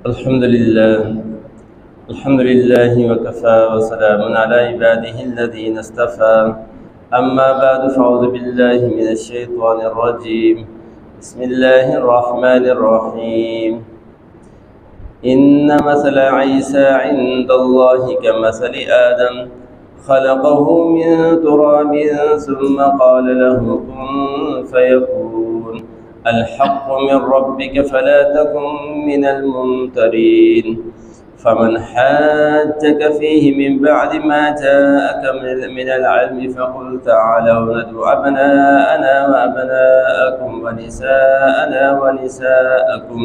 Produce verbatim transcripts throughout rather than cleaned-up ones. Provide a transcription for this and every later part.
الحمد لله الحمد لله وكفى وسلام على عباده الذين اصطفى أما بعد فأعوذ بالله من الشيطان الرجيم بسم الله الرحمن الرحيم إن مثل عيسى عند الله كمثل آدم خلقه من تراب ثم قال له كن فيكون الحق من ربك فلا تكن من الممترين فمن حاجك فيه من بعد ما جاءك من العلم فقل تعالوا ندعو أبناءنا وأبناءكم ونساءنا ونساءكم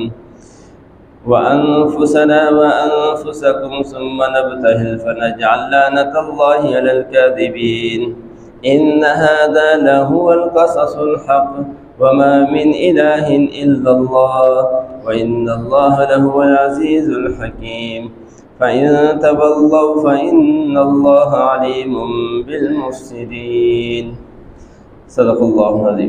وأنفسنا وأنفسكم ثم نبتهل فنجعل لعنة الله على الكاذبين إن هذا لهو القصص الحق وما من إله إلا الله وإن الله لهو العزيز الحكيم فإن تولوا فإن الله عليم بالمفسدين صدق اللہ العظیم۔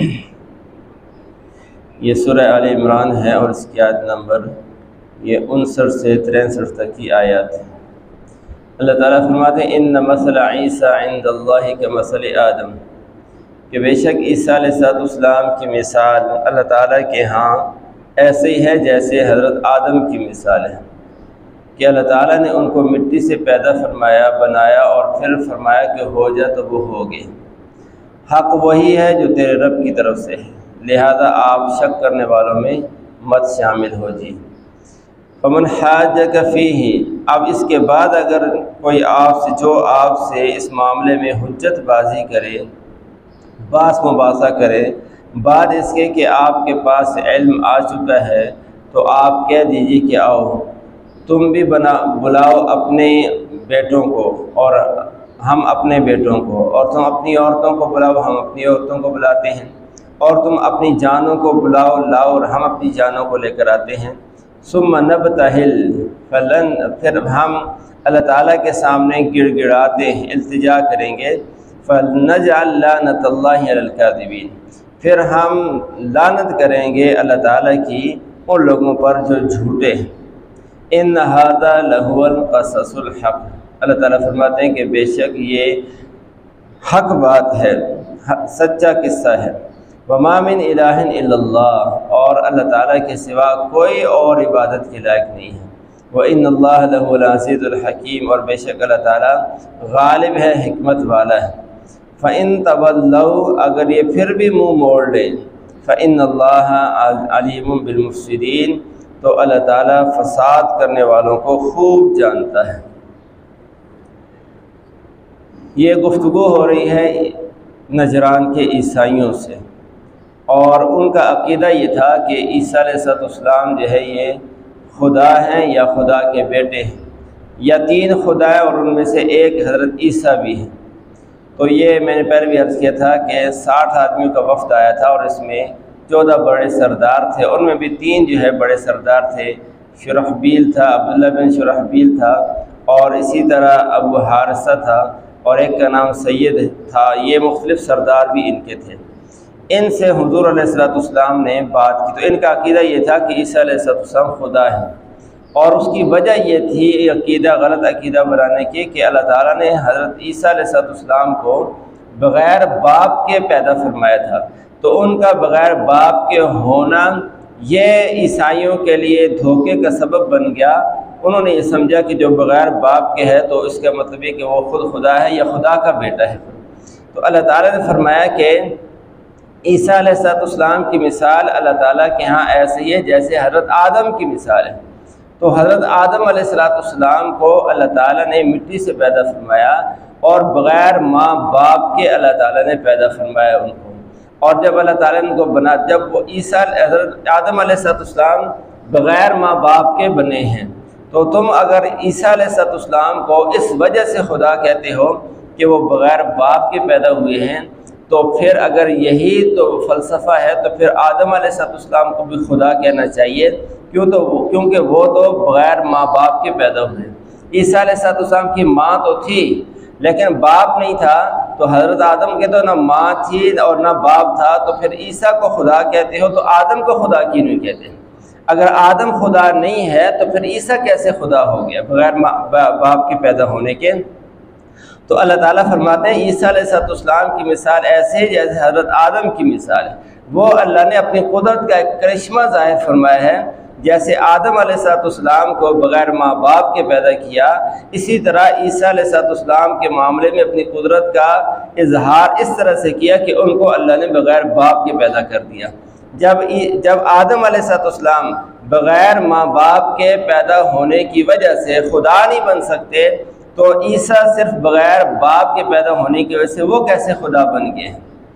یہ سورہ آل عمران ہے اور اس کی آیت نمبر یہ انسٹھ سے تریسٹھ تک کی آیات ہے۔ اللہ تعالیٰ فرماتے ہیں ان مثل عیسیٰ عند اللہ کمثل آدم، کہ بے شک عیسیٰ علیہ السلام کی مثال اللہ تعالیٰ کے ہاں ایسے ہی ہے جیسے حضرت آدم کی مثال ہے، کہ اللہ تعالیٰ نے ان کو مٹی سے پیدا فرمایا، بنایا اور پھر فرمایا کہ ہو جا تو وہ ہو گئے۔ حق وہی ہے جو تیرے رب کی طرف سے ہے، لہذا آپ شک کرنے والوں میں مت شامل ہو جی۔ فمن حاجک فیہ، اب اس کے بعد اگر کوئی آپ سے جو آپ سے اس معاملے میں حجت بازی کرے، باس مباحثہ کرے، بعد اس کے کہ آپ کے پاس علم آ چکا ہے، تو آپ کہہ دیجیے کہ آؤ تم بھی بنا بلاؤ اپنے بیٹوں کو اور ہم اپنے بیٹوں کو، اور تم اپنی عورتوں کو بلاؤ ہم اپنی عورتوں کو بلاتے ہیں، اور تم اپنی جانوں کو بلاؤ لاؤ اور ہم اپنی جانوں کو لے کر آتے ہیں۔ ثم نبتہل فلن، پھر ہم اللہ تعالیٰ کے سامنے گڑ گڑاتے ہیں، التجا کریں گے، فَلْنَجْعَلْ لَعْنَةَ اللَّهِ عَلَى الْكَاذِبِينَ، پھر ہم لعنت کریں گے اللہ تعالیٰ کی ان لوگوں پر جو جھوٹے ہیں۔ إِنَّ هَذَا لَهُوَ الْقَصَصُ الْحَقُّ، اللہ تعالیٰ فرماتے ہیں کہ بے شک یہ حق بات ہے، سچا قصہ ہے۔ وَمَا مِنْ إِلَٰهٍ إِلَّا اللَّهُ، اور اللہ تعالیٰ کے سوا کوئی اور عبادت کے لائق نہیں ہے۔ وَإِنَّ اللَّهَ لَهُوَ الْعَزِيزُ الْحَكِيمُ، اور بے شک اللہ تعالیٰ غالب ہے، حکمت والا ہے۔ فَإِن تَوَلَّوْا، اگر یہ پھر بھی منہ موڑ لیں، فَإِنَّ اللَّهَ عَلِيمٌ بِالْمُفْسِدِينَ، تو اللہ تعالیٰ فساد کرنے والوں کو خوب جانتا ہے۔ یہ گفتگو ہو رہی ہے نجران کے عیسائیوں سے، اور ان کا عقیدہ یہ تھا کہ عیسیٰ علیہ السلام جو ہے یہ خدا ہیں یا خدا کے بیٹے ہیں، یا تین خدا ہیں اور ان میں سے ایک حضرت عیسیٰ بھی ہیں۔ تو یہ میں نے پہلے بھی عرض کیا تھا کہ ساٹھ آدمیوں کا وفد آیا تھا، اور اس میں چودہ بڑے سردار تھے، ان میں بھی تین جو ہے بڑے سردار تھے، شرحبیل تھا، عبداللہ بن شرحبیل تھا، اور اسی طرح ابو حارثہ تھا، اور ایک کا نام سید تھا۔ یہ مختلف سردار بھی ان کے تھے۔ ان سے حضور علیہ السلام نے بات کی، تو ان کا عقیدہ یہ تھا کہ عیسیٰ علیہ السلام خدا ہے، اور اس کی وجہ یہ تھی عقیدہ غلط عقیدہ بنانے کی کہ اللہ تعالیٰ نے حضرت عیسیٰ علیہ السلام کو بغیر باپ کے پیدا فرمایا تھا، تو ان کا بغیر باپ کے ہونا یہ عیسائیوں کے لیے دھوکے کا سبب بن گیا۔ انہوں نے یہ سمجھا کہ جو بغیر باپ کے ہے تو اس کا مطلب یہ کہ وہ خود خدا ہے یا خدا کا بیٹا ہے۔ تو اللہ تعالیٰ نے فرمایا کہ عیسیٰ علیہ السلام کی مثال اللہ تعالیٰ کے ہاں ایسے ہی ہے جیسے حضرت آدم کی مثال ہے۔ تو حضرت آدم علیہ السلام کو اللہ تعالیٰ نے مٹی سے پیدا فرمایا، اور بغیر ماں باپ کے اللہ تعالیٰ نے پیدا فرمایا ان کو۔ اور جب اللہ تعالیٰ نے ان کو بنا، جب وہ عیسیٰ حضرت آدم علیہ السلام بغیر ماں باپ کے بنے ہیں، تو تم اگر عیسیٰ علیہ السلام کو اس وجہ سے خدا کہتے ہو کہ وہ بغیر باپ کے پیدا ہوئے ہیں، تو پھر اگر یہی تو فلسفہ ہے تو پھر آدم علیہ السلام کو بھی خدا کہنا چاہیے، کیوں تو کیونکہ وہ تو بغیر ماں باپ کے پیدا ہوئے۔ عیسیٰ علیہ السلام کی ماں تو تھی لیکن باپ نہیں تھا، تو حضرت آدم کے تو نہ ماں تھی اور نہ باپ تھا، تو پھر عیسیٰ کو خدا کہتے ہو تو آدم کو خدا کیوں نہیں کہتے؟ اگر آدم خدا نہیں ہے تو پھر عیسیٰ کیسے خدا ہو گیا بغیر باپ کے پیدا ہونے کے؟ تو اللہ تعالیٰ فرماتے ہیں عیسیٰ علیہ السلام کی مثال ایسے ہی جیسے حضرت آدم کی مثال ہے۔ وہ اللہ نے اپنی قدرت کا ایک کرشمہ ظاہر فرمایا ہے، جیسے آدم علیہ السلام کو بغیر ماں باپ کے پیدا کیا، اسی طرح عیسیٰ علیہ السلام کے معاملے میں اپنی قدرت کا اظہار اس طرح سے کیا کہ ان کو اللہ نے بغیر باپ کے پیدا کر دیا۔ جب جب آدم علیہ السلام بغیر ماں باپ کے پیدا ہونے کی وجہ سے خدا نہیں بن سکتے، تو عیسیٰ صرف بغیر باپ کے پیدا ہونے کی وجہ سے وہ کیسے خدا بن گئے؟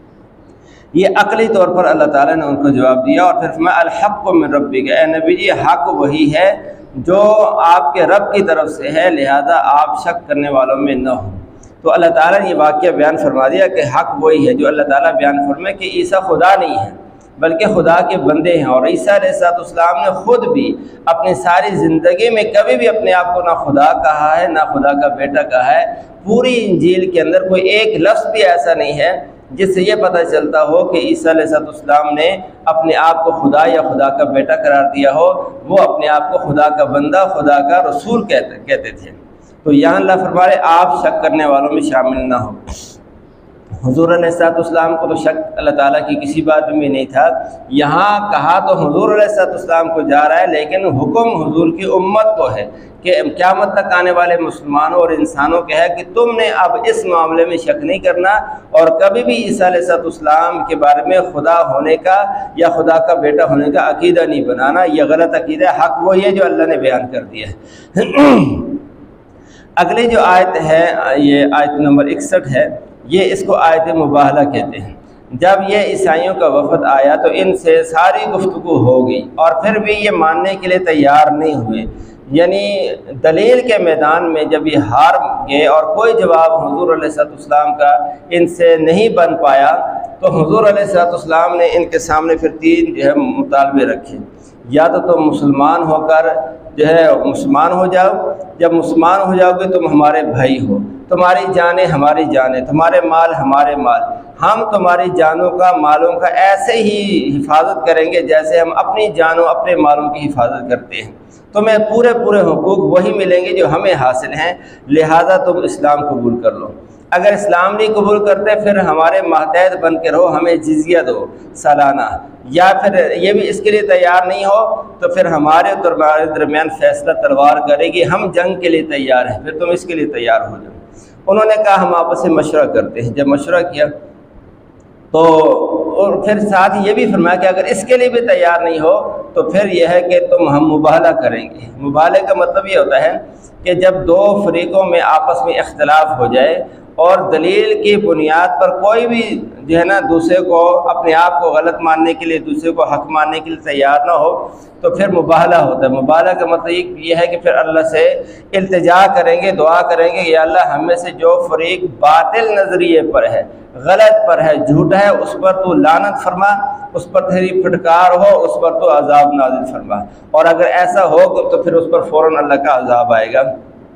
یہ عقلی طور پر اللہ تعالیٰ نے ان کو جواب دیا، اور پھر فرمایا الحق من ربک، اے نبی جی حق وہی ہے جو آپ کے رب کی طرف سے ہے، لہذا آپ شک کرنے والوں میں نہ ہوں۔ تو اللہ تعالیٰ نے یہ واقعہ بیان فرما دیا کہ حق وہی ہے جو اللہ تعالیٰ بیان فرمائے کہ عیسیٰ خدا نہیں ہے بلکہ خدا کے بندے ہیں، اور عیسیٰ علیہ السلام نے خود بھی اپنی ساری زندگی میں کبھی بھی اپنے آپ کو نہ خدا کہا ہے نہ خدا کا بیٹا کہا ہے۔ پوری انجیل کے اندر کوئی ایک لفظ بھی ایسا نہیں ہے جس سے یہ پتہ چلتا ہو کہ عیسیٰ علیہ السلام نے اپنے آپ کو خدا یا خدا کا بیٹا قرار دیا ہو۔ وہ اپنے آپ کو خدا کا بندہ، خدا کا رسول کہتے کہتے تھے۔ تو یہاں اللہ فرما رہے آپ شک کرنے والوں میں شامل نہ ہو۔ حضور علیہ السلام کو تو شک اللہ تعالیٰ کی کسی بات میں نہیں تھا، یہاں کہا تو حضور علیہ السلام کو جا رہا ہے، لیکن حکم حضور کی امت کو ہے کہ قیامت تک آنے والے مسلمانوں اور انسانوں کے ہے کہ تم نے اب اس معاملے میں شک نہیں کرنا، اور کبھی بھی عیسیٰ علیہ السلام کے بارے میں خدا ہونے کا یا خدا کا بیٹا ہونے کا عقیدہ نہیں بنانا۔ یہ غلط عقیدہ ہے، حق وہی ہے جو اللہ نے بیان کر دیا ہے۔ اگلی جو آیت ہے یہ آیت نمبر اکسٹھ ہے، یہ اس کو آیت مباہلہ کہتے ہیں۔ جب یہ عیسائیوں کا وفد آیا تو ان سے ساری گفتگو ہو گئی، اور پھر بھی یہ ماننے کے لیے تیار نہیں ہوئے، یعنی دلیل کے میدان میں جب یہ ہار گئے اور کوئی جواب حضور علیہ السلام کا ان سے نہیں بن پایا، تو حضور علیہ السلام نے ان کے سامنے پھر تین جو ہے مطالبے رکھے۔ یا تو تم مسلمان ہو کر جو ہے مسلمان ہو جاؤ، جب مسلمان ہو جاؤ گے تم ہمارے بھائی ہو، تمہاری جانیں ہماری جانیں، تمہارے مال ہمارے مال، ہم تمہاری جانوں کا مالوں کا ایسے ہی حفاظت کریں گے جیسے ہم اپنی جانوں اپنے مالوں کی حفاظت کرتے ہیں، تمہیں پورے پورے حقوق وہی ملیں گے جو ہمیں حاصل ہیں، لہذا تم اسلام قبول کر لو۔ اگر اسلام نہیں قبول کرتے پھر ہمارے ماتحت بن کے رہو، ہمیں جزیہ دو سالانہ، یا پھر یہ بھی اس کے لیے تیار نہیں ہو تو پھر ہمارے اور تمہارے درمیان فیصلہ تلوار کرے گی، ہم جنگ کے لیے تیار ہیں، پھر تم اس کے لیے تیار ہو جاؤ۔ انہوں نے کہا ہم آپس میں مشورہ کرتے ہیں۔ جب مشورہ کیا تو اور پھر ساتھ یہ بھی فرمایا کہ اگر اس کے لیے بھی تیار نہیں ہو تو پھر یہ ہے کہ تم ہم مباہلہ کریں گے۔ مباہلے کا مطلب یہ ہوتا ہے کہ جب دو فریقوں میں آپس میں اختلاف ہو جائے اور دلیل کی بنیاد پر کوئی بھی جو ہے نا دوسرے کو اپنے آپ کو غلط ماننے کے لیے، دوسرے کو حق ماننے کے لیے تیار نہ ہو تو پھر مباہلہ ہوتا ہے۔ مباہلہ کا مطلب یہ ہے کہ پھر اللہ سے التجا کریں گے، دعا کریں گے کہ یا اللہ ہم میں سے جو فریق باطل نظریے پر ہے، غلط پر ہے، جھوٹا ہے، اس پر تو لعنت فرما، اس پر تیری پھٹکار ہو، اس پر تو عذاب نازل فرما، اور اگر ایسا ہو تو پھر اس پر فوراً اللہ کا عذاب آئے گا۔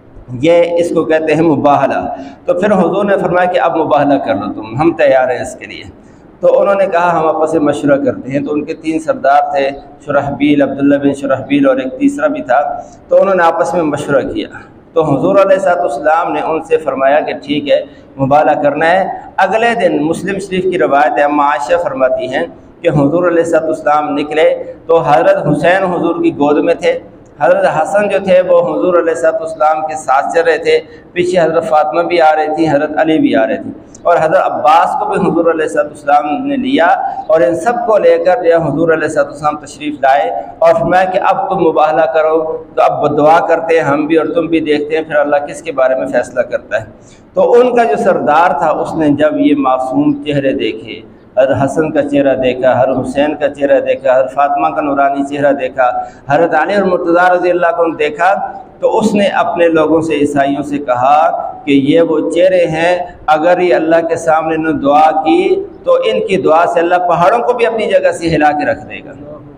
یہ اس کو کہتے ہیں مباہلہ۔ تو پھر حضور نے فرمایا کہ اب مباہلہ کر لو تم، ہم تیار ہیں اس کے لیے۔ تو انہوں نے کہا ہم آپس میں مشورہ کرتے ہیں۔ تو ان کے تین سردار تھے، شرحبیل، عبداللہ بن شرحبیل اور ایک تیسرا بھی تھا، تو انہوں نے آپس میں مشورہ کیا۔ تو حضور علیہ السلام نے ان سے فرمایا کہ ٹھیک ہے مباہلہ کرنا ہے۔ اگلے دن مسلم شریف کی روایت ہے، اما عائشہ فرماتی ہیں کہ حضور علیہ السلام نکلے تو حضرت حسین حضور کی گود میں تھے، حضرت حسن جو تھے وہ حضور علیہ السلام کے ساتھ چل رہے تھے، پیچھے حضرت فاطمہ بھی آ رہی تھی، حضرت علی بھی آ رہے تھے، اور حضرت عباس کو بھی حضور علیہ السلام نے لیا، اور ان سب کو لے کر جو حضور علیہ السلام تشریف لائے اور فرمایا کہ اب تم مباہلہ کرو۔ تو اب دعا کرتے ہیں ہم بھی اور تم بھی، دیکھتے ہیں پھر اللہ کس کے بارے میں فیصلہ کرتا ہے۔ تو ان کا جو سردار تھا اس نے جب یہ معصوم چہرے دیکھے، حضرت حسن کا چہرہ دیکھا، حضرت حسین کا چہرہ دیکھا، حضرت فاطمہ کا نورانی چہرہ دیکھا، حضرت علی اور مرتضیٰ رضی اللہ عنہ کو دیکھا، تو اس نے اپنے لوگوں سے، عیسائیوں سے کہا کہ یہ وہ چہرے ہیں، اگر یہ اللہ کے سامنے انہوں نے دعا کی تو ان کی دعا سے اللہ پہاڑوں کو بھی اپنی جگہ سے ہلا کے رکھ دے گا،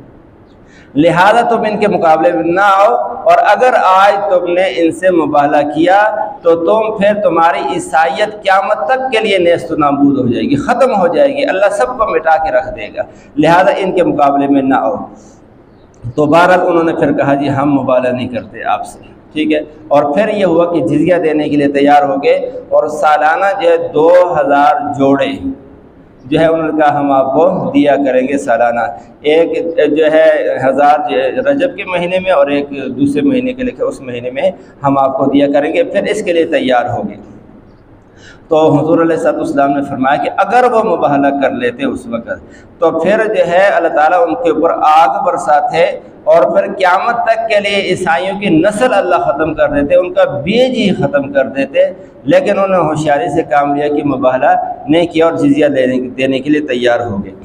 لہذا تم ان کے مقابلے میں نہ آؤ، اور اگر آج تم نے ان سے مباہلہ کیا تو تم پھر تمہاری عیسائیت قیامت تک کے لیے نیست و نابود ہو جائے گی، ختم ہو جائے گی، اللہ سب کو مٹا کے رکھ دے گا، لہذا ان کے مقابلے میں نہ آؤ۔ تو بہرحال انہوں نے پھر کہا جی ہم مبالغہ نہیں کرتے آپ سے، ٹھیک ہے۔ اور پھر یہ ہوا کہ جزیہ دینے کے لیے تیار ہو گئے، اور سالانہ جو ہے دو ہزار جوڑے جو ہے انہوں نے کہا ہم آپ کو دیا کریں گے سالانہ، ایک جو ہے ہزار رجب کے مہینے میں اور ایک دوسرے مہینے کے لکھے اس مہینے میں ہم آپ کو دیا کریں گے، پھر اس کے لیے تیار ہو گئے۔ تو حضور علیہ الصلوۃ والسلام نے فرمایا کہ اگر وہ مباہلہ کر لیتے اس وقت تو پھر جو ہے اللہ تعالیٰ ان کے اوپر آگ برساتے اور پھر قیامت تک کے لیے عیسائیوں کی نسل اللہ ختم کر دیتے، ان کا بیج ہی ختم کر دیتے۔ لیکن انہوں نے ہوشیاری سے کام لیا کہ مباہلہ نہیں کیا اور جزیہ دینے کے لیے تیار ہو گئے۔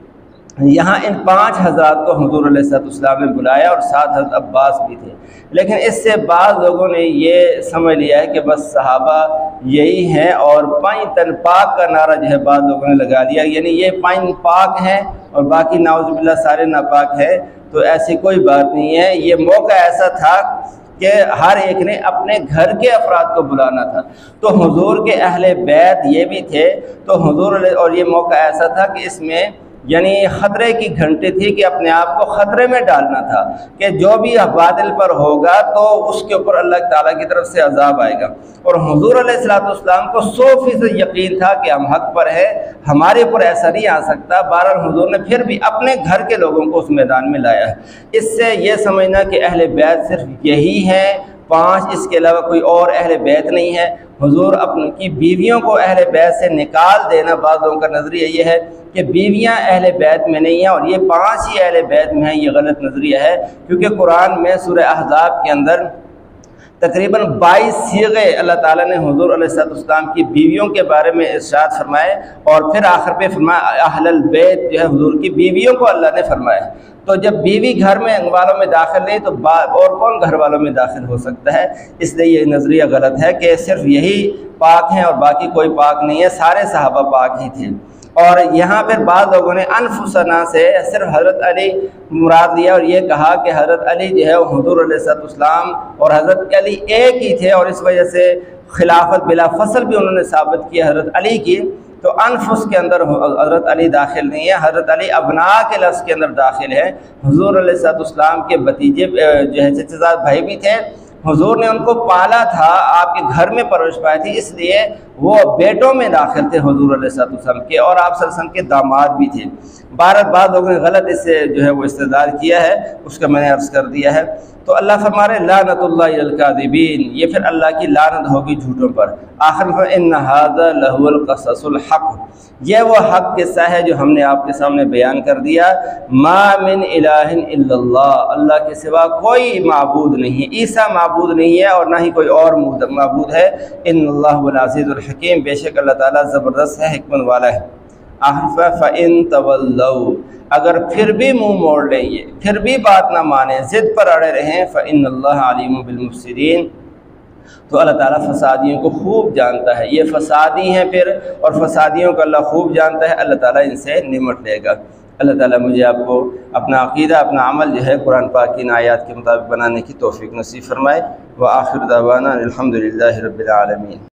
یہاں ان پانچ حضرات کو حضور علیہ الصلوۃ والسلام نے بلایا اور ساتھ حضرت عباس بھی تھے، لیکن اس سے بعض لوگوں نے یہ سمجھ لیا ہے کہ بس صحابہ یہی ہیں، اور پائیں تن پاک کا نعرہ جو ہے بعض لوگوں نے لگا دیا، یعنی یہ پائیں پاک ہیں اور باقی نعوذ باللہ سارے ناپاک ہیں۔ تو ایسی کوئی بات نہیں ہے، یہ موقع ایسا تھا کہ ہر ایک نے اپنے گھر کے افراد کو بلانا تھا، تو حضور کے اہل بیت یہ بھی تھے، تو حضور علیہ اور یہ موقع ایسا تھا کہ اس میں یعنی خطرے کی گھنٹی تھی کہ اپنے آپ کو خطرے میں ڈالنا تھا کہ جو بھی باطل پر ہوگا تو اس کے اوپر اللہ تعالیٰ کی طرف سے عذاب آئے گا، اور حضور علیہ الصلوۃ والسلام کو سو فیصد یقین تھا کہ ہم حق پر ہیں، ہمارے اوپر ایسا نہیں آ سکتا۔ بہرحال حضور نے پھر بھی اپنے گھر کے لوگوں کو اس میدان میں لایا ہے۔ اس سے یہ سمجھنا کہ اہل بیت صرف یہی ہیں پانچ، اس کے علاوہ کوئی اور اہل بیت نہیں ہے۔ حضور اپنی کی بیویوں کو اہل بیت سے نکال دینا، بعض لوگوں کا نظریہ یہ ہے کہ بیویاں اہل بیت میں نہیں ہیں اور یہ پانچ ہی اہل بیت میں ہیں، یہ غلط نظریہ ہے، کیونکہ قرآن میں سورہ احزاب کے اندر تقریباً بائیس صیغے اللہ تعالیٰ نے حضور علیہ الصلوۃ والسلام کی بیویوں کے بارے میں ارشاد فرمائے، اور پھر آخر پہ فرمایا اہل البیت جو ہے حضور کی بیویوں کو اللہ نے فرمایا۔ تو جب بیوی گھر میں والوں میں داخل نہیں تو اور کون گھر والوں میں داخل ہو سکتا ہے؟ اس لیے یہ نظریہ غلط ہے کہ صرف یہی پاک ہیں اور باقی کوئی پاک نہیں ہے، سارے صحابہ پاک ہی تھے۔ اور یہاں پھر بعض لوگوں نے انفسنا سے صرف حضرت علی مراد لیا اور یہ کہا کہ حضرت علی جو ہے وہ حضور علیہ الصلوۃ والسلام اور حضرت علی ایک ہی تھے، اور اس وجہ سے خلافت بلا فصل بھی انہوں نے ثابت کی حضرت علی کی۔ تو انفس کے اندر حضرت علی داخل نہیں ہے، حضرت علی ابنا کے لفظ کے اندر داخل ہے۔ حضور علیہ الصلوۃ والسلام کے بھتیجے جو ہے چچا زاد بھائی بھی تھے، حضور نے ان کو پالا تھا، آپ کے گھر میں پرورش پائی تھی، اس لیے وہ بیٹوں میں داخل تھے حضور علیہ الصلوۃ والسلام کے، اور آپ صلی اللہ علیہ وسلم کے داماد بھی تھے۔ بارہ بعض لوگوں نے غلط اس سے جو ہے وہ استدلال کیا ہے، اس کا میں نے عرض کر دیا ہے۔ تو اللہ فرما رہے لعنت اللہ علی الکاذبین، یہ پھر اللہ کی لعنت ہوگی جھوٹوں پر۔ آخر میں ان ھذا لہو القصص الحق، یہ وہ حق قصہ ہے جو ہم نے آپ کے سامنے بیان کر دیا۔ ما من الہ الا اللہ، اللہ کے سوا کوئی معبود نہیں ہے، عیسیٰ معبود نہیں ہے اور نہ ہی کوئی اور معبود ہے۔ ان اللہ العزیز الحکیم، بے شک اللہ تعالیٰ زبردست ہے، حکمت والا ہے۔ آخر فَإِن تَوَلَّوْا، اگر پھر بھی منہ موڑ لیں، یہ پھر بھی بات نہ مانیں، ضد پر اڑے رہیں، فَإِنَّ اللَّهَ عَلِيمٌ بِالْمُفْسِدِينَ، تو اللہ تعالیٰ فسادیوں کو خوب جانتا ہے۔ یہ فسادی ہیں پھر، اور فسادیوں کو اللہ خوب جانتا ہے، اللہ تعالیٰ ان سے نمٹ لے گا۔ اللہ تعالیٰ مجھے آپ کو اپنا عقیدہ، اپنا عمل جو ہے قرآن پاک کی آیات کے مطابق بنانے کی توفیق نصیب فرمائے۔ وآخر دعوانا الحمد للہ رب العالمین۔